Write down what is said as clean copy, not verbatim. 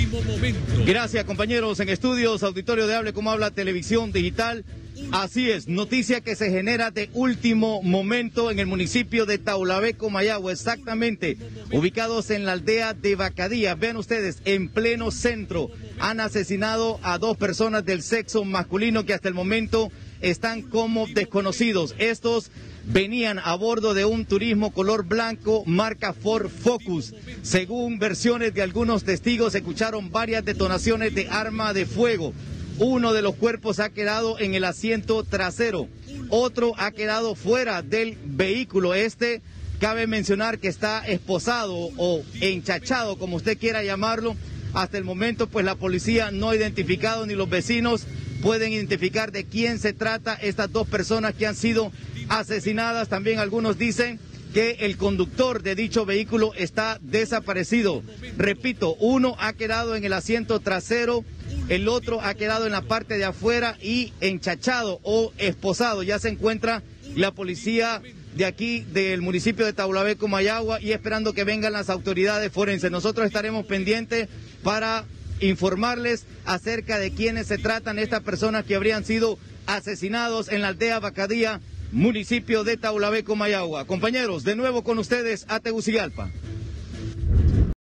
Gracias, compañeros en estudios, auditorio de Hable Como Habla Televisión Digital. Así es, noticia que se genera de último momento en el municipio de Taulabeco, Mayagua, exactamente, ubicados en la aldea de Bacadía. Vean ustedes, en pleno centro, han asesinado a 2 personas del sexo masculino que hasta el momento están como desconocidos. Estos venían a bordo de un turismo color blanco marca Ford Focus. Según versiones de algunos testigos, se escucharon varias detonaciones de arma de fuego. Uno de los cuerpos ha quedado en el asiento trasero, otro ha quedado fuera del vehículo. Cabe mencionar que está esposado o enchachado, como usted quiera llamarlo. Hasta el momento, pues la policía no ha identificado, ni los vecinos pueden identificar de quién se trata estas 2 personas que han sido asesinadas. También algunos dicen que el conductor de dicho vehículo está desaparecido. Repito, uno ha quedado en el asiento trasero, el otro ha quedado en la parte de afuera y enchachado o esposado. Ya se encuentra la policía de aquí, del municipio de Taulabeco, Mayagua, y esperando que vengan las autoridades forenses. Nosotros estaremos pendientes para informarles acerca de quiénes se tratan estas personas que habrían sido asesinados en la aldea Bacadía, municipio de Taulabeco, Mayagua. Compañeros, de nuevo con ustedes a Tegucigalpa.